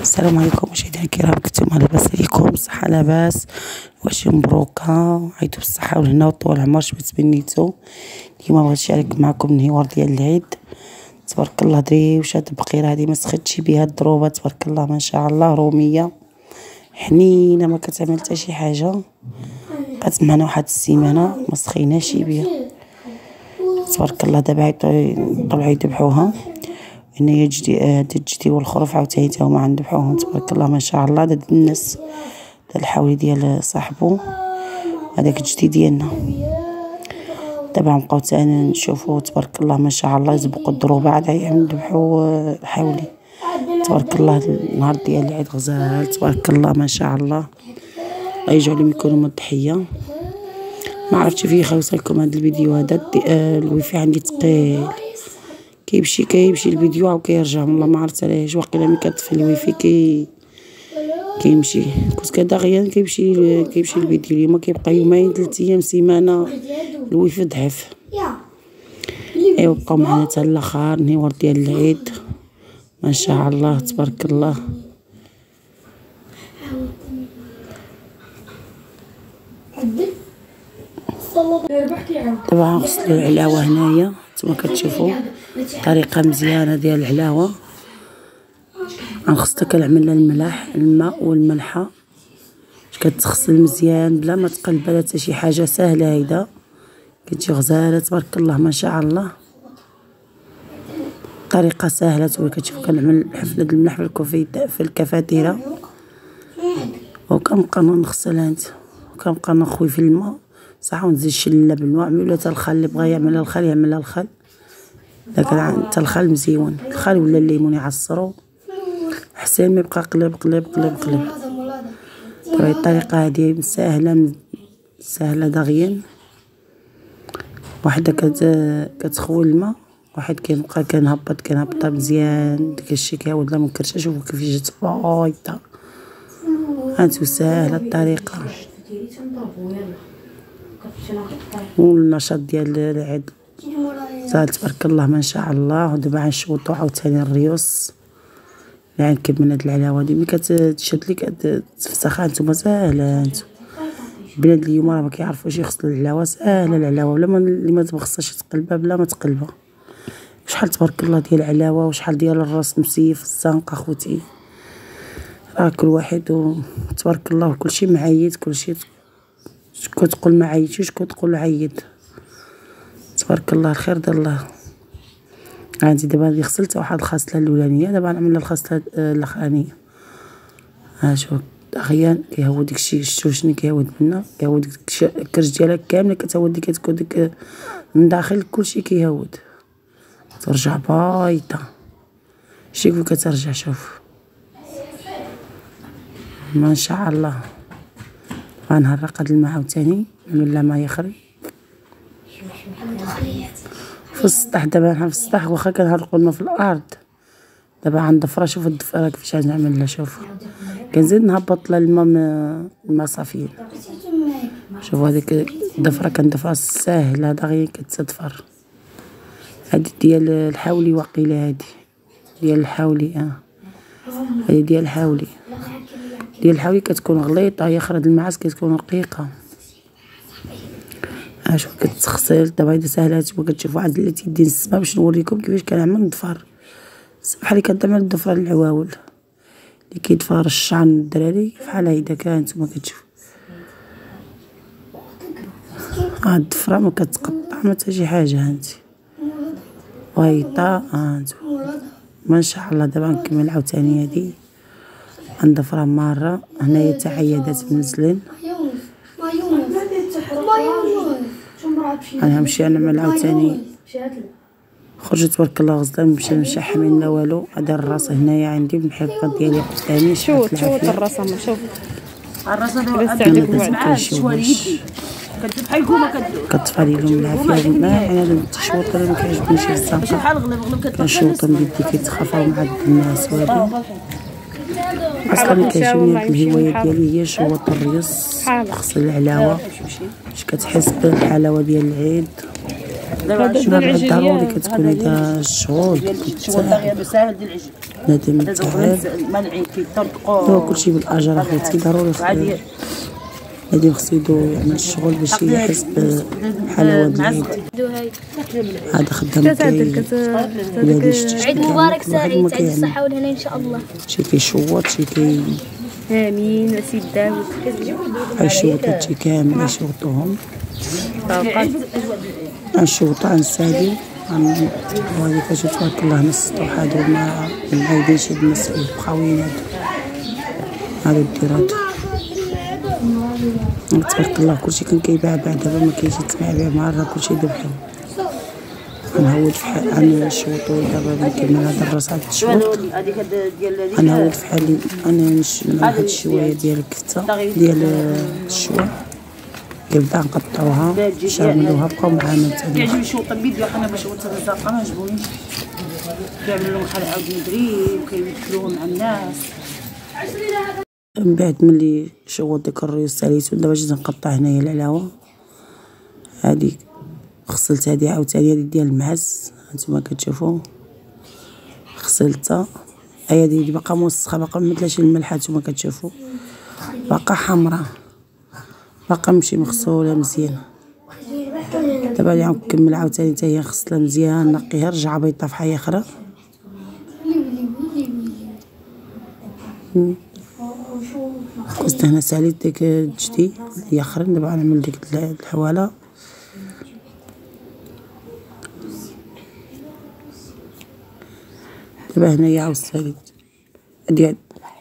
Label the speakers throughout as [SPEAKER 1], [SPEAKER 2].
[SPEAKER 1] السلام عليكم مشاهدينا الكرام، كنتم لاباس عليكم؟ صحه لاباس؟ واش مبروكه؟ عيطوا بالصحه والهنا وطول العمر. شبت بنيتو اليوم بغيت نشارك معكم النهار ديال العيد. تبارك الله دري وشاد بقيره هذه ما سختش بها الضروبه، تبارك الله ما شاء الله، روميه حنينه ما كتعمل حتى شي حاجه. بقات معنا واحد السيمانه ما سخيناش بها، تبارك الله. دابا طلعوا يذبحوها هنايا جدي والخروف عاوتاني تا هما غنذبحوهم، تبارك الله ما شاء الله. داد الناس داد الحولي ديال صاحبو هذاك جدي ديالنا. دابا غنبقاو تاني نشوفو تبارك الله ما شاء الله يزبقوا الضروبه عاد يذبحوا الحولي، تبارك الله. النهار ديال العيد غزال تبارك الله ما شاء الله. الله يجعلهم يكونوا مضحيه. ما عرفتش فين يخلص لكم هذا الفيديو هذا. الويفي عندي ثقيل، كيمشي الفيديو وكيرجع، والله ما عرفت علاش. واقيلا ملي كطفي الويفي كيمشي. كنت كداغيا كيمشي الفيديو. اليوم كيبقى يومين 3 ايام سيمانه الويفي ضعف. ايوا بقاو معنا حتى الاخر نهار ديال العيد ما شاء الله تبارك الله. دابا غنغسلو العلاوه هنايا نتوما كتشوفوا طريقه مزيانه ديال العلاوه. غنخصها كنعمل لها الماء والملحه، كتغسل مزيان بلا ما تقلب لا حتى شي حاجه. ساهله هيدا، كتجي غزاله تبارك الله ما شاء الله. طريقه ساهله. نتوما كتشوفوا كنعمل حفله الملح في الكفاتيره، وكنبقى نغسلها وكنبقى نخوي في الماء صح، ونزيد شله بالماء ولا حتى الخل. اللي بغى يعملها الخل يعملها الخل، لكن حتى الخل مزيون. الخل ولا الليمون يعصرو حسين ما يبقى قلب قلب قلب قلب. طبعا الطريقه هذه سهله دغيا. وحده كتخوي الماء، واحد كيبقى كنهبطها مزيان. داك الشيء كيعاود لها منكرشه. شوفوا كيف جات بايطه. هانتو ساهله الطريقه. والنشاط ديال العيد زاد تبارك الله ما شاء الله. ودابا غنشوطو عاوتاني الريوس اللي غنكب من هاد العلاوه هادي. ملي كتشد لي كتفسخها نتوما ساهله. نتوما البنات اليوم راه ما كيعرفوش يغسلوا العلاوه. ساهله العلاوه ولا اللي ما تبغصش تقلبها بلا ما تقلبها. شحال تبارك الله ديال العلاوه وشحال ديال الراس مسيف الزنقه اخوتي. راه كل واحد تبارك الله كلشي معيد. كلشي كتقول ما عيطتيش كتقول عيط. تبارك الله الخير ديال الله. عندي دابا هذه غسلت واحد الخاصله الاولانيه، دابا غنعمل الخاصله الاخرانيه. ها شوف دغيا كيهود داكشي. شتو شنو كيهود منا؟ كيهود داك الكرش ديالها كامله كتهود. كتكون ديك من داخل كلشي كيهود. ترجع بايطه. شي كيف كترجع. شوف ما شاء الله. غنهرق هاد الماء عاوتاني نعمل لها ما يخري في السطح. دابا حنا في السطح واخا كنهرقوا الماء في الارض. دابا غنضفرها. شوف الضفره كيفاش غنعمل لها. شوف كنزيد نهبط لها الماء صافي. شوف هذيك الضفره كنضفرها ساهله دغيا كتدفر. هادي ديال الحولي واقيلا. هادي ديال الحولي. هادي ديال الحولي. كتكون غليظه. هي خرج المعاس كتكون رقيقه. شوف كتغسل. دابا هذه ساهله. نتوما كتشوفوا عاد اللي تيدي السما باش نوريكم كيفاش كنعمل نضفر. بحال اللي كتعمل الضفره للعواول اللي كيضفر الشعر الدراري بحال هيدا. نتوما كتشوفوا هاد الضفره ما كتقطع ما حتى شي حاجه. هانتي وايطه. نتوما ما شاء الله. دابا نكمل عاوتاني هادي غنضفرها مره. هنايا تا عيادات منزلين. انا نمشي نعمل عاوتاني. خرجت تبارك الله غزاله. مشى حامل لا والو. هذا الراس هنايا عندي المحيطه ديالي قدامي. شوف الراس. شوف الراس هذا شويه بحال الكومه كتطفى لهم العافيه. ما انا التشويط ما كيعجبنيش الزنقه. كنشوطهم بيدي كيتخافوا مع الناس. وهذه اصلا كيعجبني الهوايه ديالي هي شوط الريوس. غسل العلاوه باش كتحس بالحلاوه ديال العيد. دابا ضروري كتكوني دا الشغل نادم متعب هو كلشي بالاجر اخوتي ضروري غادي خصو يعمل الشغل باش يحس بحلاوه العيد. هذا خدام
[SPEAKER 2] عيد مبارك سعيد، سعيد الصحة والهنا ان شاء الله.
[SPEAKER 1] شي كيشوط شي
[SPEAKER 2] امين وسيد داوود
[SPEAKER 1] غيشوط هادشي كامل غيشوطوهم غنشوطو غنساليو وهادي كتجي تبارك الله نص السطوح هادو ما عايدين شي الناس البخاويين هادو الديرات تبارك الله. كلشي كان كيباع دابا ما كاينش يتباع بيع مرة كلشي ذبحو. غنهود فحال غنشوطو دابا نكمل هاد الراس هاد الشوط غنهود فحالي نشمل واحد الشوية ديال الكفتة ديال الشوا كنبدا نقطعوها نشاملوها بقاو معانا تاني. كيعجبني الشوط بيدو حنا باش شوط الرزاقة ما عجبونيش كيعملو لهم بحال عاود مدري وكيوكلوهم مع الناس. من بعد ملي شوط ديك الريوس ساليتو دابا جيت نقطع هنايا العلاوة. هادي غسلت هادي عاوتاني هادي ديال المعز هانتوما كتشوفو غسلتها. هادي باقا موسخة باقا ممثلاش الملح هانتوما كتشوفو باقا حمرا باقا ماشي مغسولة مزيان. دابا غادي نكمل عاوتاني حتى هي نغسلها مزيان نقيها نرجع بيضة في حية اخرى. كنت هنا ساليت ديك الجدي اللي اخرين دابا غنعمل ديك الحواله. دابا هنايا عاود ساليت ديال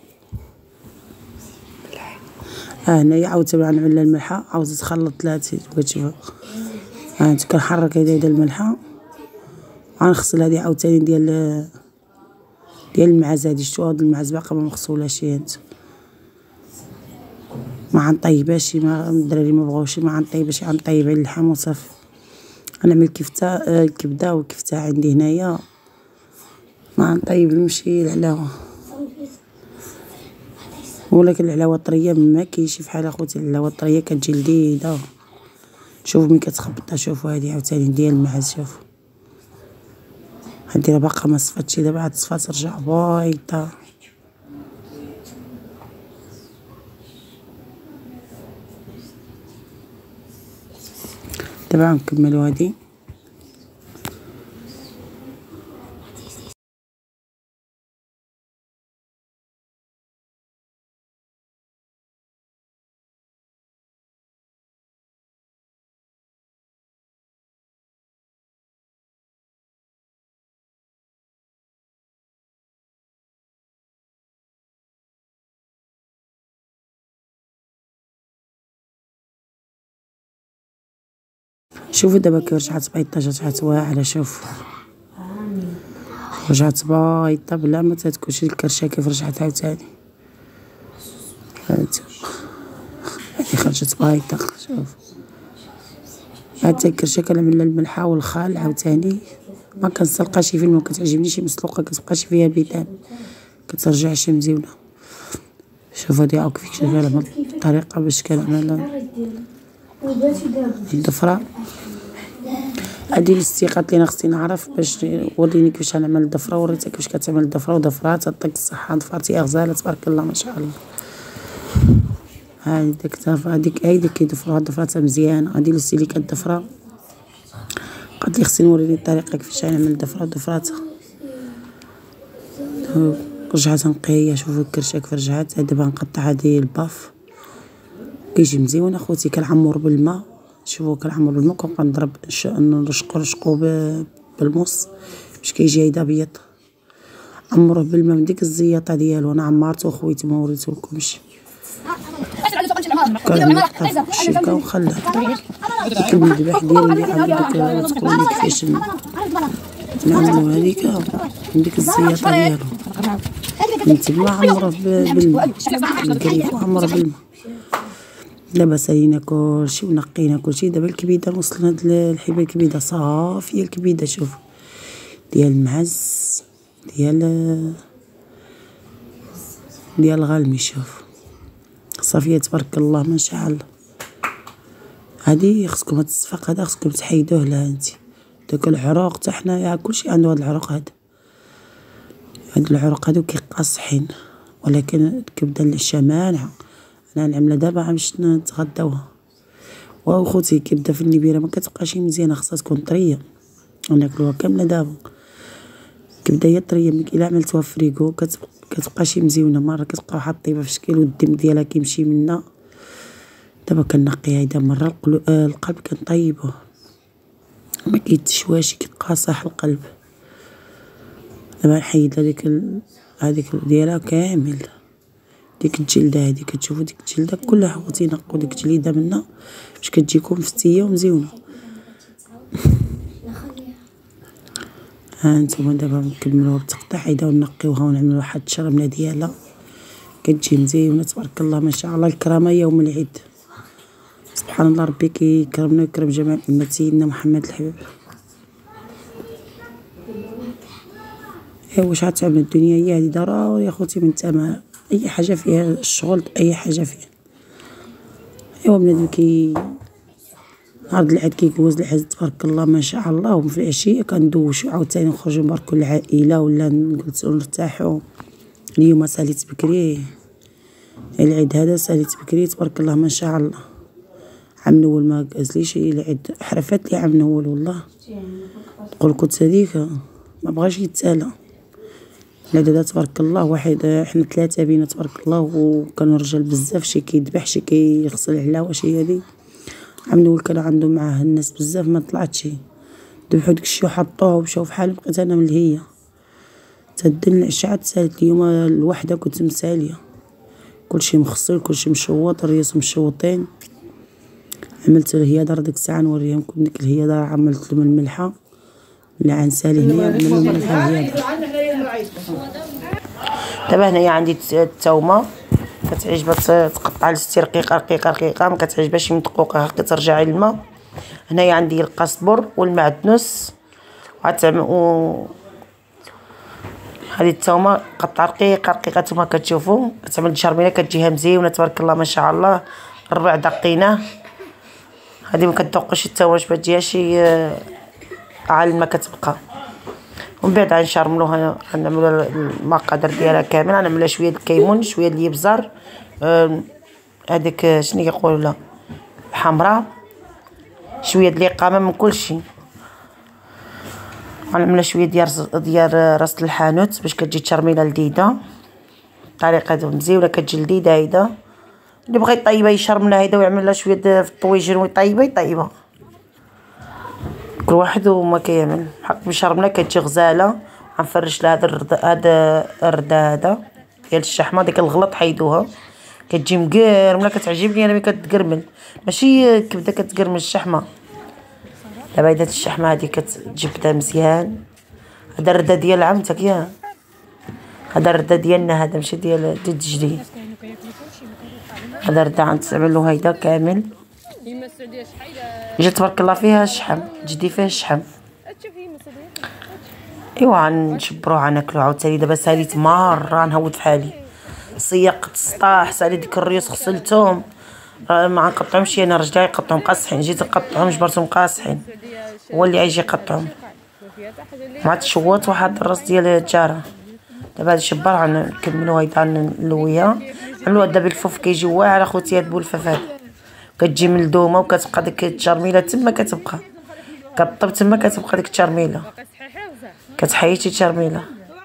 [SPEAKER 1] هنايا عاود غنعمل لها الملحه عاود تخلط ثلاثه كتشوفوا انت كنحرك هذه الملحه. غنغسل هذه عاوتاني ديال المعز. هذه شتو هاد المعز باقا ما مغسولاش هانت ما غنطيبهاش ما الدراري ما بغاوش ما غنطيبهاش غنطيب على اللحم وصافي. غنعمل كفته الكبده والكفته عندي هنايا ما غنطيب نمشي العلاوه ولكن العلاوه طريه ما كاينش بحال اخوتي. العلاوه طريه كتجي لذيذه. شوفوا ملي كتخبطها شوفوا هذه عاوتاني ديال المعز شوفوا هادي راه باقا ما صفاتش دابا عاد تصفى ترجع بيضة. دابا غنكملو هادي شوفوا دابا كي رجعت بيضة رجعت واعرة. شوف رجعت بيضة بلا ما تكونش الكرشة كيف رجعت عاوتاني. هادي خرجت بيضة شوف. هاد الكرشة كنعمل لها الملحة والخل عاوتاني ما كنسلقاش في الماء كتعجبنيش مسلوقة كتبقاش فيها البيضان كترجعش مزيونة. شوف هادي عاود كيفاش شغالة بهاد الطريقة باش كنعملها الضفرة. هادي الاستيقاظ اللي خصني نعرف باش وريني كيفاش غنعمل الضفرة. وريتها كيفاش كتعمل الضفرة وضفرات يعطيك الصحة ضفرتي غزالة تبارك الله ما شاء الله. هاديك هاديك كيضفروها ضفراتها مزيانة. هادي لستي اللي كتضفرها قالت لي خصني نوريني الطريقة كيفاش غنعمل الضفرة ضفراتها. رجعت نقيها شوفوا الكرشة كيف رجعت. دابا نقطع هادي الباف كيجي مزيون اخوتي كنعمر بالماء. شوفوا كنعمر بالماء كنبقى نضرب نرشقو بالمص باش كيجي هيدا ابيض. عمروه بالماء من ديك الزياطه ديالو انا عمرته خويتي ما وريتولكمش. كنقطع الشبكه ونخليه ديك المذبح ديالي اللي عاود تقول لي كيفاش نعملو هذيك من ديك الزياطه ديالو نتبعو عمروه بالماء نقريبو عمروه بالماء. دابا سالينا كلشي ونقينا كلشي. دابا الكبيده وصلنا هاد الحبه الكبيده صافيه الكبيده شوف ديال المعز ديال الغالمي شوف صافيه تبارك الله ما شاء الله. هادي خصكم هاد الصفاق هذا خصكم تحيدوه لها انت داك العروق تا حنايا كلشي عنده هاد العروق هاد العروق كيقاصحين، ولكن الكبده اللي مانعه. انا نعملها دابا باش نتغداوها. واو خوتي الكبده في النبيره ما كتبقاش مزيانه، خاصها تكون طريه وناكلوها كامله دابا. الكبده هي طريه الا عملتوها في فريكو كتبقى شي مزيونه، مره كتبقى واحد الطيبه في شكل والدم ديالها كيمشي منا. دابا كنقيها اذا مره القلب كنطيبوه ما كيتشواش كيتقاصح القلب. دابا نحيد هذيك ديالها كامل، ديك الجلده هذه كتشوفوا ديك الجلده كلها خوتي نقوا ديك الجليده منها باش كتجيكم مفتيه ومزيونه. ها انتم دابا نكملوها بالتقطيع هيدا ونقيوها ونعملوا واحد الشرمله ديالها كتجي مزيونه تبارك الله ما شاء الله. الكرامه يوم العيد، سبحان الله ربي كيكرمنا ويكرم جميع أمة سيدنا محمد الحبيب. ايوا واش غتعمل الدنيا هي هادي ضروري يا خوتي من تما اي حاجه فيها الشغل، اي حاجه فيها. ايوا بنادم نهار العيد كيجوز العيد تبارك الله ما شاء الله، وفي العشيه كندوشو عاوتاني نخرجو نباركو العائله ولا نجلسو نرتاحو. اليوم ساليت بكري، العيد هذا ساليت بكري تبارك الله ما شاء الله. عام نول ما جازليش العيد، حرفات لي عام نول والله. تقول القدس هذيك ما بغاش يتسالى. العيد هذا تبارك الله واحد، حنا 3 بينا تبارك الله، وكانوا رجال بزاف، شي كيذبح شي كيغسل العلاوه شي هذه. عام نول كانوا عندهم معاه الناس بزاف ما طلعتش، ذبحوا داكشي وحطوه ومشاو فحال. بقيت انا من الهيه تدن العشاء تسالت. اليوم الوحده كنت مساليه، كلشي مغسل كلشي مشوط، الرياس مشوطين. عملت الهيادر ديك الساعه نوريهمكم ديك الهيادر. عملت لهم الملحه اللي عنسالي هنايا عملت لهم الهيادر. دابا هنايا عندي الثومه كتعجبها تقطع لستي رقيقه رقيقه رقيقه، ما كتعجبهاش مدقوقه كترجعي للماء. هنايا عندي القزبر والمعدنوس هذه الثومه قطع رقيقه رقيقه. نتوما كتشوفوا كتعمل شرميله كتجيها مزيونه تبارك الله ما شاء الله. الربع دقيناه، هذه ما كتذوقش الثومه باش ما تجيهاش عال ما كتبقى. ومن بعد غنشرملوها غنعملوا المقادير ديالها كامل. غنعملها شويه د الكيمون شويه د الابزار، هذيك شنو كيقولوا لها الحمراء، شويه د القامه من كلشي. غنعملها شويه ديال راس الحانوت باش كتجي الترميله لذيذه. الطريقه مزيونه كتجي لذيذه. هيدا اللي بغى يطيبها يشرملها هيدا ويعمل لها شويه في الطويجين ويطيبها يطيبها، كل واحد وما كيعمل. حق بشرمله كتجي غزاله. غنفرش لها هذا الرده هذا ديال الشحمه. ديك الغلط حيدوها كتجي مقرمله كتعجبني انا ملي كتقرمل، ماشي كبده كتقرمل الشحمه. دابا هاد الشحمه هادي كتجبدها مزيان. هذا الرده ديال عمتك يا هذا الرده ديالنا، هذا ماشي ديال جدي. هذا الرده غنستعملو هيدا كامل. جات تبارك الله فيها الشحم، جدي فيه الشحم. ايوا غنشبروها غناكلوها عاوتاني. دابا ساليت مره نهود فحالي، سيقت السطاح ساليت ديك الريوس غسلتهم. ما غنقطعهمش انا، رجلي يقطعهم قاصحين. جيت نقطعهم جبرتهم قاصحين، هو اللي غيجي يقطعهم. مع تشوط واحد الراس ديال الجاره. دابا هاد الشبار غنكملو هيدا نلويها. عملوها دابا بالفوف كيجي واعر اخوتي. هاد بولفه هاد كتجي ملدومه وكتبقى ديك التشرميله تما كتبقى كطب تما كتبقى ديك التشرميله. كتحيدي التشرميله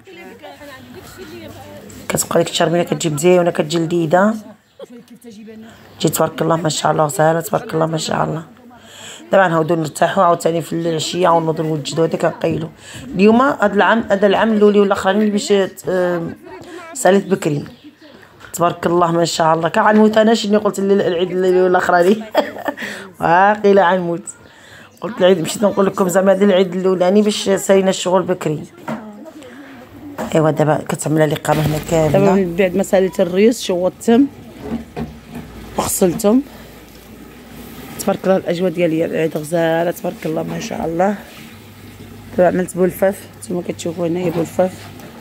[SPEAKER 1] كتبقى ديك التشرميله كتجي مزيونه كتجي لذيذه. جي تبارك الله ما شاء الله غزاله تبارك الله ما شاء الله. دابا نعاودو نرتاحو عاوتاني في العشيه ونوضو نوجدو. هذا كنقيلو اليوم. هذا العام الاولي والاخراني باش ساليت بكري تبارك الله ما شاء الله. كنموت انا شنو قلت العيد الاولي والاخراني واقيلا غنموت. قلت العيد مشيت نقول لكم زعما هذا العيد الاولاني باش سالينا الشغل بكري. ايوا دابا كتعملها الاقامه هنا كامله. دابا من بعد ما ساليت الريس شوطتهم وغسلتهم تبارك الله. الاجواء ديالي العيد غزاله تبارك الله ما شاء الله. دابا عملت بولفاف نتوما كتشوفوا هنايا بولفاف.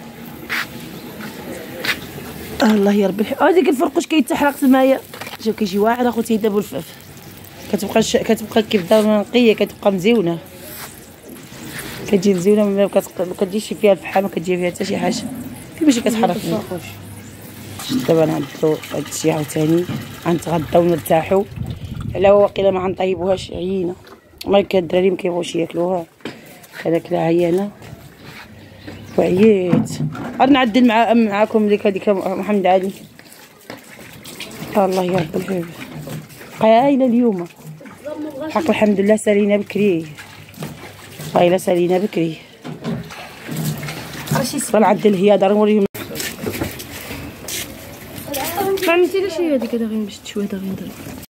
[SPEAKER 1] الله يا ربي. ديك الفرقوش كيتحرق تمايا. شوف كيجي واعر اخوتي. هدا بولفاف كتبقى الكبده نقيه كتبقى مزيونه. كتجي مزيونه ما كتجيش فيها الفحال، ما كتجي فيها حتى شي حاجه، كيفاش كتحرك. دابا نعدلو هادشي عاوتاني، غنتغداو ونرتاحو على واقيلا ما غنطيبوهاش عيينه. ما الدراري مكيبغوش ياكلوها، انا كلا عيانه وعييت. غادي نعدل معاكم هذيك محمد علي. الله يا رب الحبيب قايله اليوم حق الحمد لله سالينا بكري، قايله سالينا بكري. غنعدل هي دار نوريهم.
[SPEAKER 2] ما عملتي لا شي هذيك داغي باش تشوي داغي ندير